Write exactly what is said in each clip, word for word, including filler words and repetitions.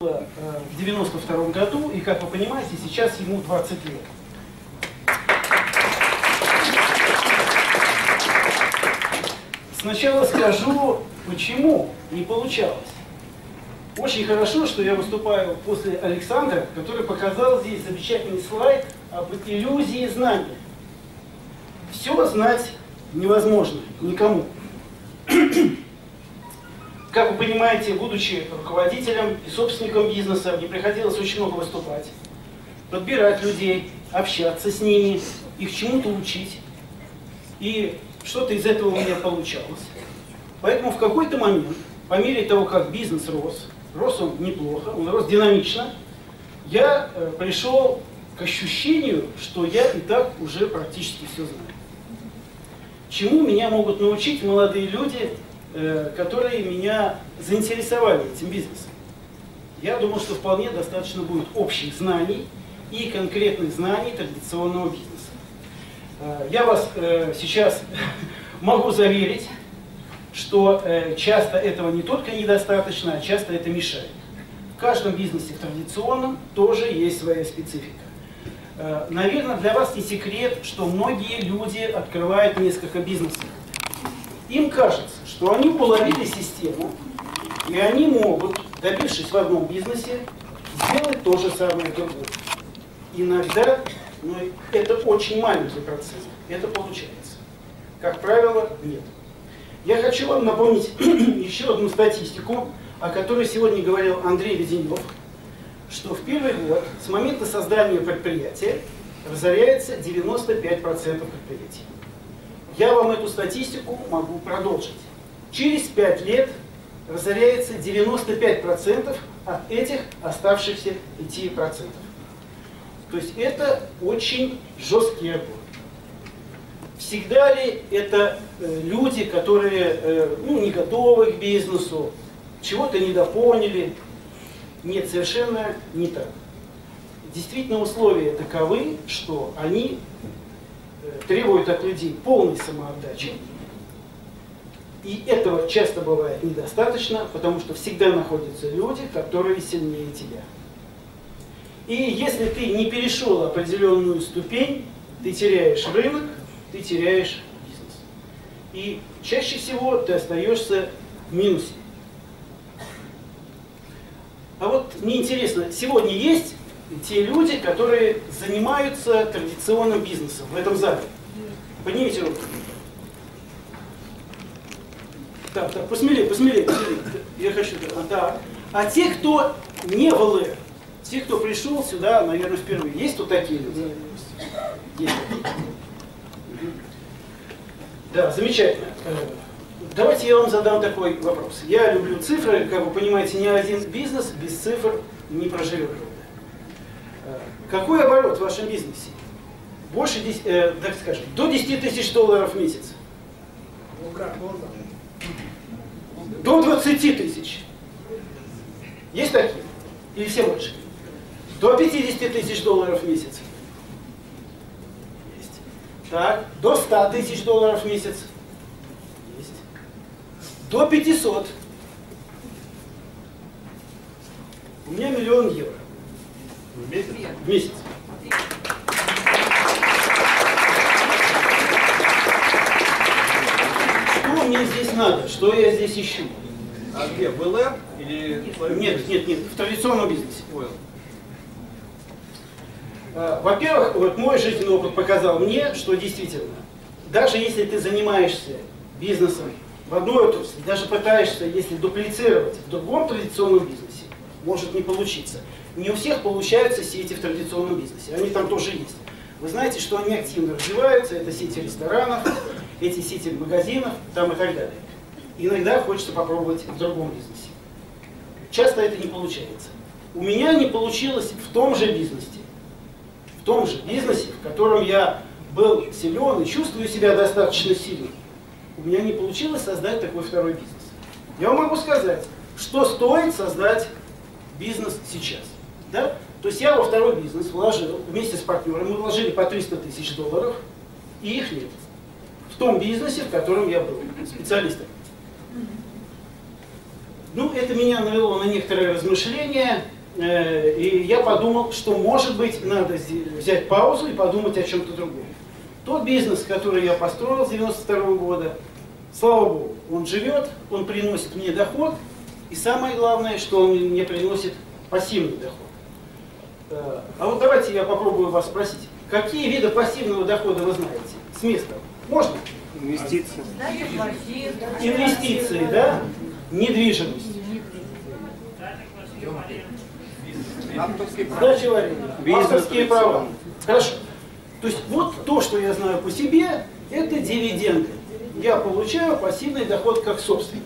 в девяносто втором году, и, как вы понимаете, сейчас ему двадцать лет. Сначала скажу, почему не получалось. Очень хорошо, что я выступаю после Александра, который показал здесь замечательный слайд об иллюзии знания. Все знать невозможно никому. Как вы понимаете, будучи руководителем и собственником бизнеса, мне приходилось очень много выступать, подбирать людей, общаться с ними, их чему-то учить. И что-то из этого у меня получалось. Поэтому в какой-то момент, по мере того, как бизнес рос, рос он неплохо, он рос динамично, я э, пришел к ощущению, что я и так уже практически все знаю. Чему меня могут научить молодые люди, э, которые меня заинтересовали этим бизнесом? Я думал, что вполне достаточно будет общих знаний и конкретных знаний традиционного бизнеса. Э, я вас э, сейчас могу заверить, что э, часто этого не только недостаточно, а часто это мешает. В каждом бизнесе в традиционном тоже есть своя специфика. Э, наверное, для вас не секрет, что многие люди открывают несколько бизнесов. Им кажется, что они уловили систему, и они могут, добившись в одном бизнесе, сделать то же самое в другом. Иногда, но это очень маленький процесс, это получается. Как правило, нет. Я хочу вам напомнить еще одну статистику, о которой сегодня говорил Андрей Веденев, что в первый год с момента создания предприятия разоряется девяносто пять процентов предприятий. Я вам эту статистику могу продолжить. Через пять лет разоряется девяносто пять процентов от этих оставшихся пяти процентов. То есть это очень жесткий отбор. Всегда ли это э, люди, которые э, ну, не готовы к бизнесу, чего-то недопоняли? Нет, совершенно не так. Действительно, условия таковы, что они э, требуют от людей полной самоотдачи. И этого часто бывает недостаточно, потому что всегда находятся люди, которые сильнее тебя. И если ты не перешел определенную ступень, ты теряешь рынок, ты теряешь бизнес. И чаще всего ты остаешься в минусе. А вот мне интересно, сегодня есть те люди, которые занимаются традиционным бизнесом в этом зале? Поднимите руку. Так, так, посмелее, посмелее, посмелее. Я хочу. Так. А те, кто не в эл эр, те, кто пришел сюда, наверное, впервые, есть тут такие люди? Есть. Да, замечательно. Давайте я вам задам такой вопрос. Я люблю цифры, как вы понимаете, ни один бизнес без цифр не проживет. Какой оборот в вашем бизнесе? Больше, э, так скажем, до десяти тысяч долларов в месяц? До двадцати тысяч. Есть такие? Или все больше? До пятидесяти тысяч долларов в месяц? Есть. Так, до ста тысяч долларов в месяц? Есть. До пятисот. У меня миллион евро. В месяц? В месяц. Что мне здесь надо? Что я здесь ищу? А где? В эл эр или... Нет, нет, нет, в традиционном бизнесе. Во-первых, вот мой жизненный опыт показал мне, что действительно, даже если ты занимаешься бизнесом в одной отрасли, даже пытаешься, если дуплицировать в другом традиционном бизнесе, может не получиться. Не у всех получаются сети в традиционном бизнесе, они там тоже есть. Вы знаете, что они активно развиваются, это сети ресторанов, эти сети магазинов, там и так далее. Иногда хочется попробовать в другом бизнесе. Часто это не получается. У меня не получилось в том же бизнесе. В том же бизнесе, в котором я был силен и чувствую себя достаточно сильным. У меня не получилось создать такой второй бизнес. Я вам могу сказать, что стоит создать бизнес сейчас. Да? То есть я во второй бизнес вложил, вместе с партнером, мы вложили по триста тысяч долларов, и их нет. В том бизнесе, в котором я был специалистом. Ну, это меня навело на некоторые размышления, э, и я подумал, что, может быть, надо взять паузу и подумать о чем-то другом. Тот бизнес, который я построил с девяносто второго года, слава Богу, он живет, он приносит мне доход, и самое главное, что он мне приносит пассивный доход. Э, а вот давайте я попробую вас спросить, какие виды пассивного дохода вы знаете? С места. Можно? Инвестиции. Инвестиции, да? Недвижимость. Сдача в аренду. Авторские права. Хорошо. То есть вот то, что я знаю по себе, это дивиденды. Я получаю пассивный доход как собственник.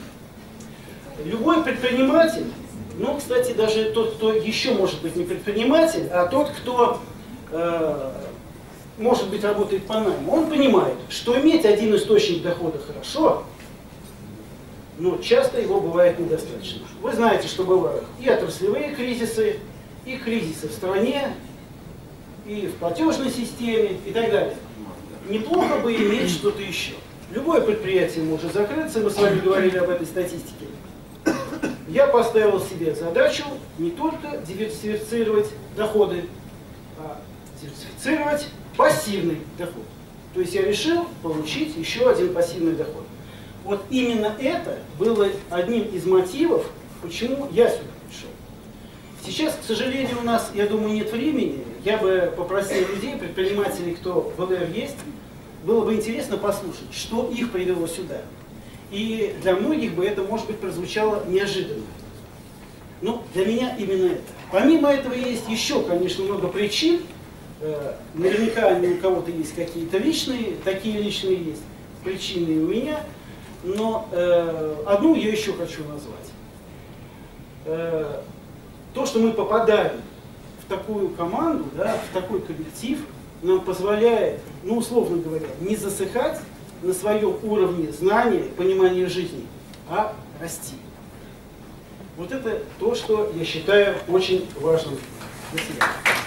Любой предприниматель, ну, кстати, даже тот, кто еще может быть не предприниматель, а тот, кто, э, может быть, работает по найму, он понимает, что иметь один источник дохода хорошо, но часто его бывает недостаточно. Вы знаете, что бывают и отраслевые кризисы, и кризисы в стране, и в платежной системе, и так далее. Неплохо бы иметь что-то еще. Любое предприятие может закрыться, мы с вами говорили об этой статистике. Я поставил себе задачу не только диверсифицировать доходы, а диверсифицировать пассивный доход. То есть я решил получить еще один пассивный доход. Вот именно это было одним из мотивов, почему я сюда пришел. Сейчас, к сожалению, у нас, я думаю, нет времени. Я бы попросил людей, предпринимателей, кто в эл эр есть, было бы интересно послушать, что их привело сюда. И для многих бы это, может быть, прозвучало неожиданно. Но для меня именно это. Помимо этого есть еще, конечно, много причин. Наверняка у кого-то есть какие-то личные, такие личные есть причины и у меня. Но э, одну я еще хочу назвать. Э, то, что мы попадаем в такую команду, да, в такой коллектив, нам позволяет, ну, условно говоря, не засыхать на своем уровне знания, понимания жизни, а расти. Вот это то, что я считаю очень важным для себя.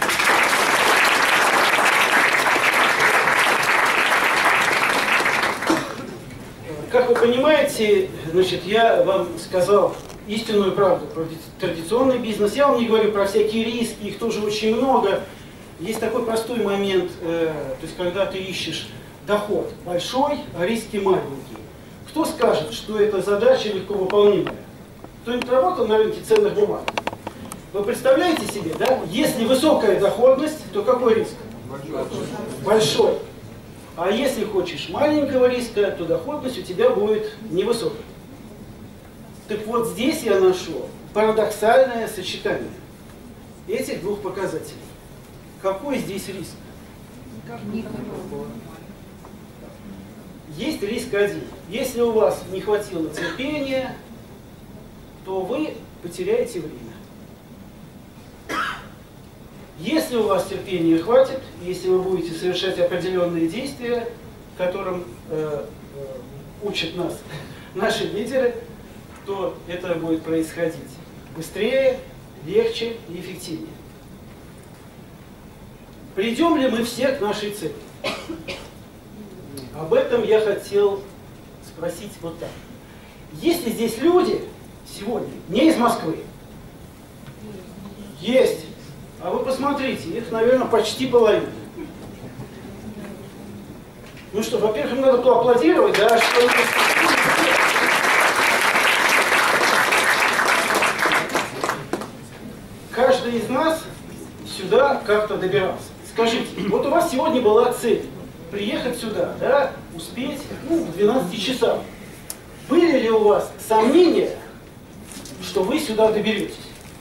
Как вы понимаете, значит, я вам сказал истинную правду про традиционный бизнес. Я вам не говорю про всякие риски, их тоже очень много. Есть такой простой момент, э, то есть когда ты ищешь доход большой, а риски маленькие. Кто скажет, что эта задача легко выполнимая? Кто-нибудь работал на рынке ценных бумаг? Вы представляете себе, да? Если высокая доходность, то какой риск? Большой. Большой. А если хочешь маленького риска, то доходность у тебя будет невысокой. Так вот здесь я нашел парадоксальное сочетание этих двух показателей. Какой здесь риск? Есть риск один. Если у вас не хватило терпения, то вы потеряете время. Если у вас терпения хватит, если вы будете совершать определенные действия, которым э, э, учат нас наши лидеры, то это будет происходить быстрее, легче и эффективнее. Придем ли мы все к нашей цели? Об этом я хотел спросить вот так. Есть ли здесь люди сегодня не из Москвы? Есть. А вы посмотрите, их, наверное, почти половина. Ну что, во-первых, им надо поаплодировать, да, что... Каждый из нас сюда как-то добирался. Скажите, вот у вас сегодня была цель приехать сюда, да, успеть, ну, в двенадцати часах. Были ли у вас сомнения, что вы сюда доберетесь?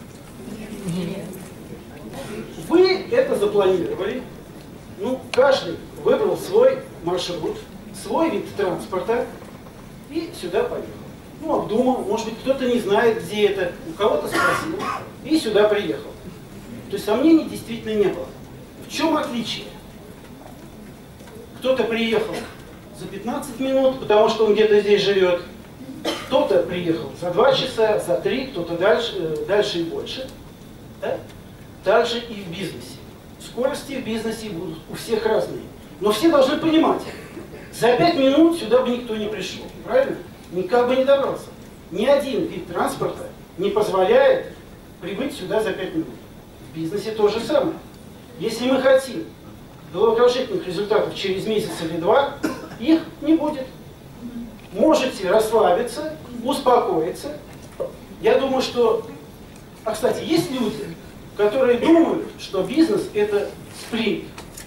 Вы это запланировали, ну, каждый выбрал свой маршрут, свой вид транспорта и сюда поехал. Ну, обдумал, может быть, кто-то не знает, где это, у кого-то спросил, и сюда приехал. То есть сомнений действительно не было. В чем отличие? Кто-то приехал за пятнадцать минут, потому что он где-то здесь живет, кто-то приехал за два часа, за три, кто-то дальше, дальше и больше. Да? Также и в бизнесе. Скорости в бизнесе будут у всех разные. Но все должны понимать, за пять минут сюда бы никто не пришел. Правильно? Никак бы не добрался. Ни один вид транспорта не позволяет прибыть сюда за пять минут. В бизнесе то же самое. Если мы хотим головокружительных результатов через месяц или два, их не будет. Можете расслабиться, успокоиться. Я думаю, что... А, кстати, есть люди, которые думают, что бизнес – это спринт.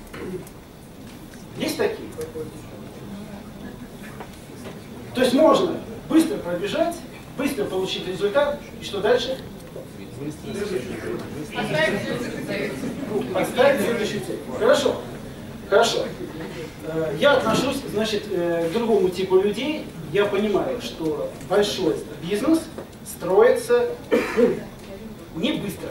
Есть такие? То есть можно быстро пробежать, быстро получить результат, и что дальше? Поставить следующую цель. Хорошо. Хорошо. Я отношусь, значит, к другому типу людей. Я понимаю, что большой бизнес строится не быстро.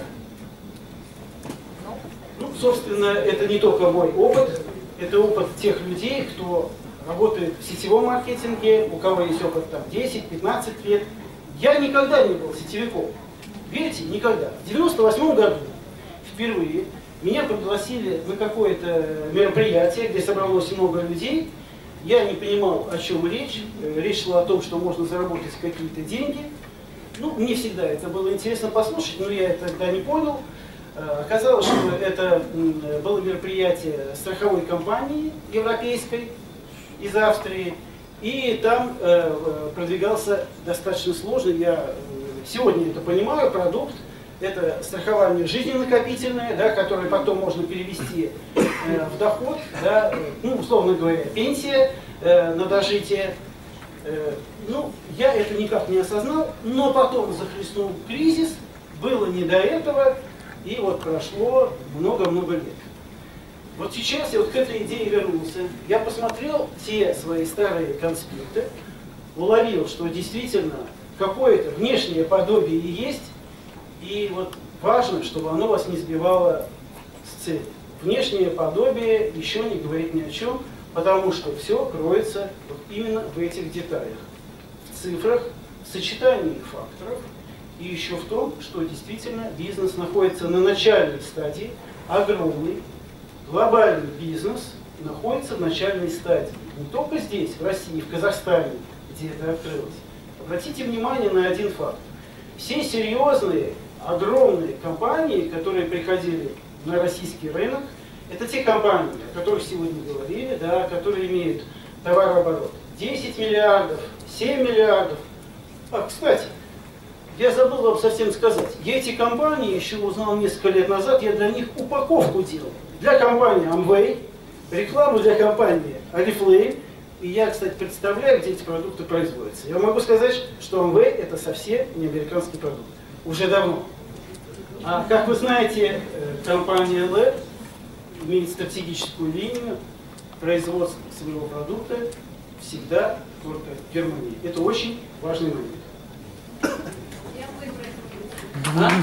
Ну, собственно, это не только мой опыт, это опыт тех людей, кто работает в сетевом маркетинге, у кого есть опыт там десять-пятнадцать лет. Я никогда не был сетевиком. Верите? Никогда. В девяносто восьмом году впервые меня пригласили на какое-то мероприятие, где собралось много людей. Я не понимал, о чем речь. Речь шла о том, что можно заработать какие-то деньги. Ну, мне всегда это было интересно послушать, но я это тогда не понял. Оказалось, что это было мероприятие страховой компании европейской из Австрии. И там продвигался достаточно сложный, я сегодня это понимаю, продукт. Это страхование жизни накопительное, да, которое потом можно перевести э, в доход, да, ну, условно говоря, пенсия э, на дожитие. Э, ну, я это никак не осознал, но потом захлестнул кризис, было не до этого, и вот прошло много-много лет. Вот сейчас я вот к этой идее вернулся. Я посмотрел те свои старые конспекты, уловил, что действительно какое-то внешнее подобие есть. И вот важно, чтобы оно вас не сбивало с цели. Внешнее подобие еще не говорит ни о чем, потому что все кроется вот именно в этих деталях. В цифрах, в сочетании факторов и еще в том, что действительно бизнес находится на начальной стадии. Огромный, глобальный бизнес находится в начальной стадии. Не только здесь, в России, в Казахстане, где это открылось. Обратите внимание на один факт. Все серьезные, огромные компании, которые приходили на российский рынок, это те компании, о которых сегодня говорили, да, которые имеют товарооборот десять миллиардов, семь миллиардов. А, кстати, я забыл вам совсем сказать, я эти компании еще узнал несколько лет назад, я для них упаковку делал. Для компании Amway, рекламу для компании Oriflame. И я, кстати, представляю, где эти продукты производятся. Я могу сказать, что Amway это совсем не американский продукт. Уже давно. А как вы знаете, компания эл и ди имеет стратегическую линию производства своего продукта всегда только в Германии. Это очень важный момент. А?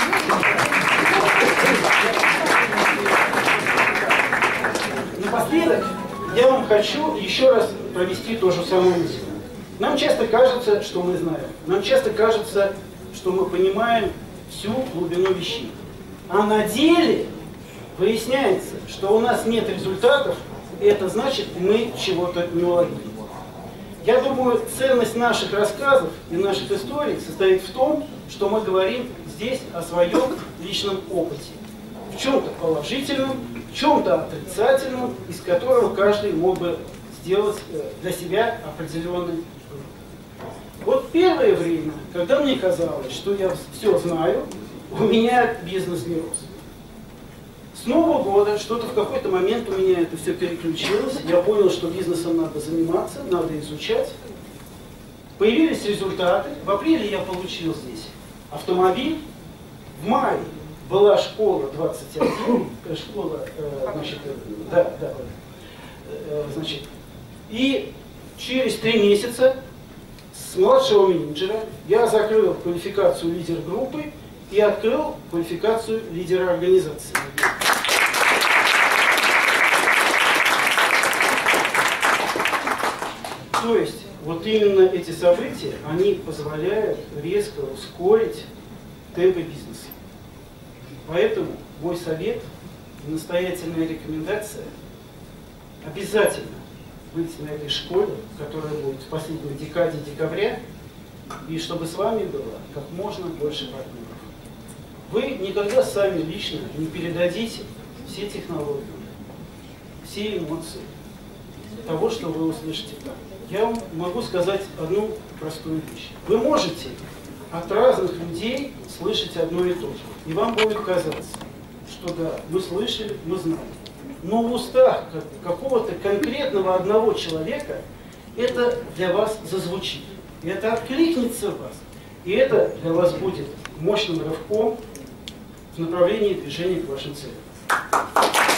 Напоследок я вам хочу еще раз провести то же самое мысль. Нам часто кажется, что мы знаем. Нам часто кажется, что мы понимаем всю глубину вещей. А на деле выясняется, что у нас нет результатов, и это значит, мы чего-то не уловили. Я думаю, ценность наших рассказов и наших историй состоит в том, что мы говорим здесь о своем личном опыте. В чем-то положительном, в чем-то отрицательном, из которого каждый мог бы сделать для себя определенный вывод. Вот первое время, когда мне казалось, что я все знаю, у меня бизнес не рос. С Нового года что-то в какой-то момент у меня это все переключилось. Я понял, что бизнесом надо заниматься, надо изучать. Появились результаты. В апреле я получил здесь автомобиль. В мае была школа двадцать один, школа, э, значит, э, да, да, э, значит, и через три месяца с младшего менеджера я закрыл квалификацию лидер группы и открыл квалификацию лидера организации. То есть, вот именно эти события, они позволяют резко ускорить темпы бизнеса. Поэтому мой совет и настоятельная рекомендация обязательно быть на этой школе, которая будет в последней декаде декабря, и чтобы с вами было как можно больше партнеров. Вы никогда сами лично не передадите все технологии, все эмоции того, что вы услышите там. Я вам могу сказать одну простую вещь. Вы можете от разных людей слышать одно и то же. И вам будет казаться, что да, мы слышали, мы знаем. Но в устах какого-то конкретного одного человека это для вас зазвучит. И это откликнется в вас. И это для вас будет мощным рывком в направлении движения к вашим целям.